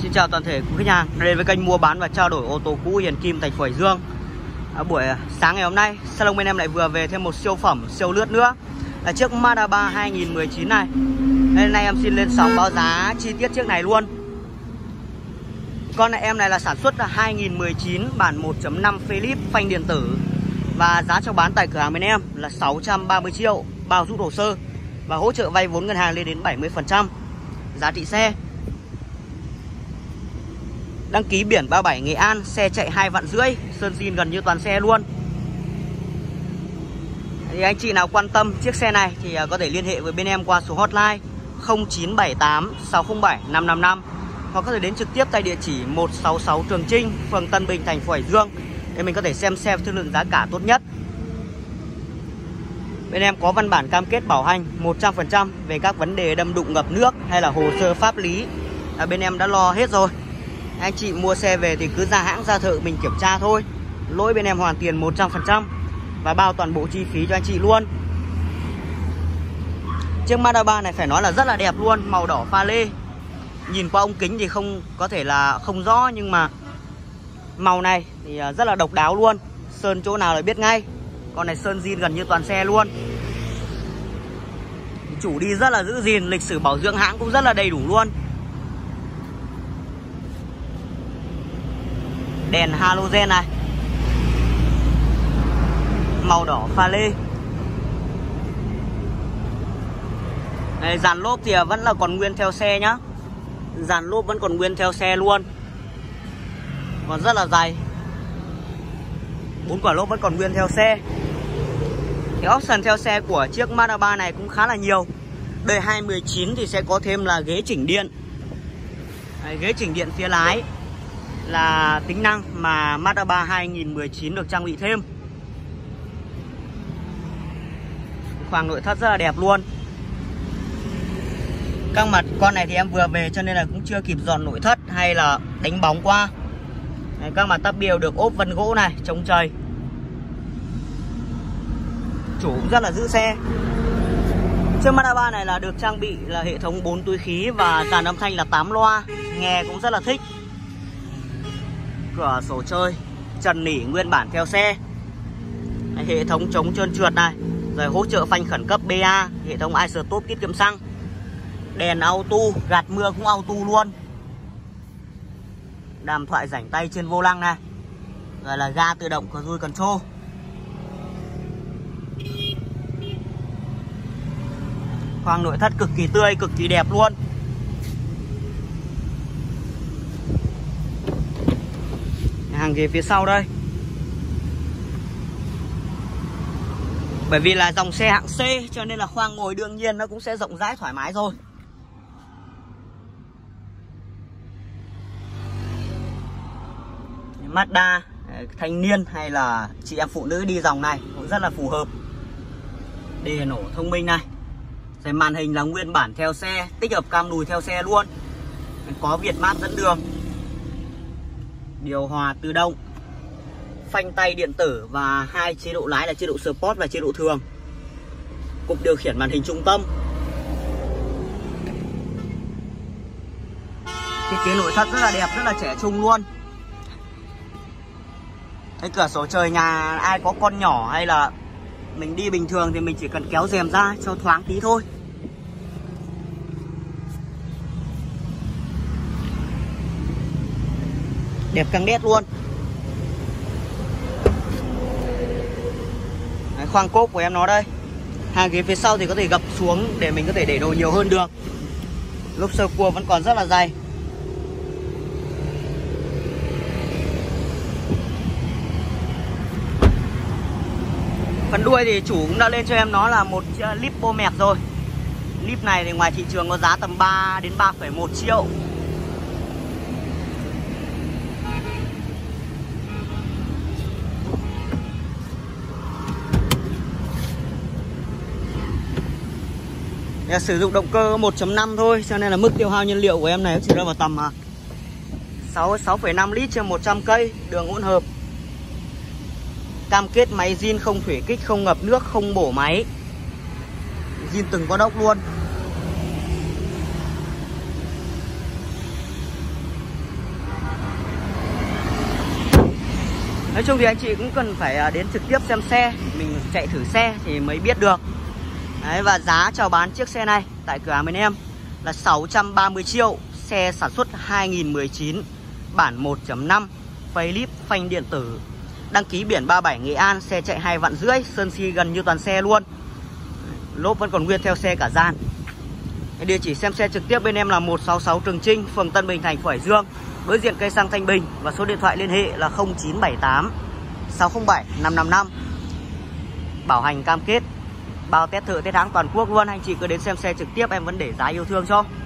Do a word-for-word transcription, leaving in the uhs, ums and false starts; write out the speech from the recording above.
Xin chào toàn thể quý khách hàng đến với kênh mua bán và trao đổi ô tô cũ Hiền Kim, thành phố Hải Dương. À, buổi sáng ngày hôm nay, salon bên em lại vừa về thêm một siêu phẩm siêu lướt nữa là chiếc Mazda ba hai nghìn mười chín này. Hôm nay em xin lên sóng báo giá chi tiết chiếc này luôn. Con này em này là sản xuất là hai nghìn mười chín, bản một chấm năm Philip, phanh điện tử. Và giá cho bán tại cửa hàng bên em là sáu trăm ba mươi triệu, bao rút hồ sơ và hỗ trợ vay vốn ngân hàng lên đến bảy mươi phần trăm giá trị xe. Đăng ký biển ba mươi bảy Nghệ An, xe chạy hai vạn rưỡi, sơn zin gần như toàn xe luôn. Thì anh chị nào quan tâm chiếc xe này thì có thể liên hệ với bên em qua số hotline không chín bảy tám sáu không bảy năm năm năm, hoặc có thể đến trực tiếp tại địa chỉ một sáu sáu Trường Trinh, phường Tân Bình, thành phố Hải Dương để mình có thể xem xe với thương lượng giá cả tốt nhất. Bên em có văn bản cam kết bảo hành một trăm phần trăm về các vấn đề đâm đụng, ngập nước hay là hồ sơ pháp lý là bên em đã lo hết rồi. Anh chị mua xe về thì cứ ra hãng ra thợ mình kiểm tra thôi. Lỗi bên em hoàn tiền một trăm phần trăm và bao toàn bộ chi phí cho anh chị luôn. Chiếc Mazda ba này phải nói là rất là đẹp luôn, màu đỏ pha lê. Nhìn qua ống kính thì không có thể là không rõ, nhưng mà màu này thì rất là độc đáo luôn. Sơn chỗ nào là biết ngay. Con này sơn zin gần như toàn xe luôn. Chủ đi rất là giữ gìn, lịch sử bảo dưỡng hãng cũng rất là đầy đủ luôn. Đèn halogen này, màu đỏ pha lê. Đây, dàn lốp thì vẫn là còn nguyên theo xe nhá. Dàn lốp vẫn còn nguyên theo xe luôn, còn rất là dày. Bốn quả lốp vẫn còn nguyên theo xe. Thì option theo xe của chiếc Mazda ba này cũng khá là nhiều. Đời hai mười chín thì sẽ có thêm là ghế chỉnh điện. Đấy, ghế chỉnh điện phía lái là tính năng mà Mazda ba hai nghìn mười chín được trang bị thêm. Khoang nội thất rất là đẹp luôn. Các mặt con này thì em vừa về cho nên là cũng chưa kịp dọn nội thất hay là đánh bóng qua. Đấy, các mặt tắp biêu được ốp vân gỗ này, chống trời. Chủ cũng rất là giữ xe. Chiếc Mazda ba này là được trang bị là hệ thống bốn túi khí và dàn âm thanh là tám loa, nghe cũng rất là thích. Cửa sổ chơi, trần nỉ nguyên bản theo xe. Đấy, hệ thống chống trơn trượt này, rồi hỗ trợ phanh khẩn cấp bê a, hệ thống iStop tiết kiệm xăng. Đèn auto, gạt mưa cũng auto luôn. Đàm thoại rảnh tay trên vô lăng này. Rồi là ga tự động cruise control. Khoang nội thất cực kỳ tươi, cực kỳ đẹp luôn. Hàng ghế phía sau đây. Bởi vì là dòng xe hạng C cho nên là khoang ngồi đương nhiên nó cũng sẽ rộng rãi thoải mái rồi. Mazda thanh niên hay là chị em phụ nữ đi dòng này cũng rất là phù hợp. Đề nổ thông minh này. Rồi màn hình là nguyên bản theo xe, tích hợp cam đùi theo xe luôn. Có Việt Map dẫn đường. Điều hòa tự động, phanh tay điện tử và hai chế độ lái là chế độ Sport và chế độ thường. Cục điều khiển màn hình trung tâm. Thiết kế nội thất rất là đẹp, rất là trẻ trung luôn. Cái cửa sổ trời nhà ai có con nhỏ hay là mình đi bình thường thì mình chỉ cần kéo rèm ra cho thoáng tí thôi. Đẹp căng đét luôn. Đấy, khoang cốp của em nó đây. Hàng ghế phía sau thì có thể gập xuống để mình có thể để đồ nhiều hơn được. Lốp sơ cua vẫn còn rất là dày. Phần đuôi thì chủ cũng đã lên cho em nó là một lip Pomec rồi. Lip này thì ngoài thị trường có giá tầm ba đến ba phẩy một triệu. Để sử dụng động cơ một chấm năm thôi cho nên là mức tiêu hao nhiên liệu của em này chỉ rơi vào tầm sáu phẩy năm lít trên một trăm cây, đường hỗn hợp. Cam kết máy zin không thủy kích, không ngập nước, không bổ máy. Zin từng con ốc luôn. Nói chung thì anh chị cũng cần phải đến trực tiếp xem xe, mình chạy thử xe thì mới biết được. Đấy, và giá chào bán chiếc xe này tại cửa hàng bên em là sáu trăm ba mươi triệu. Xe sản xuất hai nghìn mười chín, bản một chấm năm, facelift, phanh điện tử, đăng ký biển ba mươi bảy Nghệ An. Xe chạy hai vạn rưỡi, sơn xi gần như toàn xe luôn. Lốp vẫn còn nguyên theo xe cả gian. Địa chỉ xem xe trực tiếp bên em là một sáu sáu Trường Trinh, phường Tân Bình, thành phố Hải Dương, đối diện cây xăng Thanh Bình. Và số điện thoại liên hệ là không chín bảy tám sáu không bảy năm năm năm. Bảo hành cam kết bao test thử test hãng toàn quốc luôn. Anh chị cứ đến xem xe trực tiếp, em vẫn để giá yêu thương cho.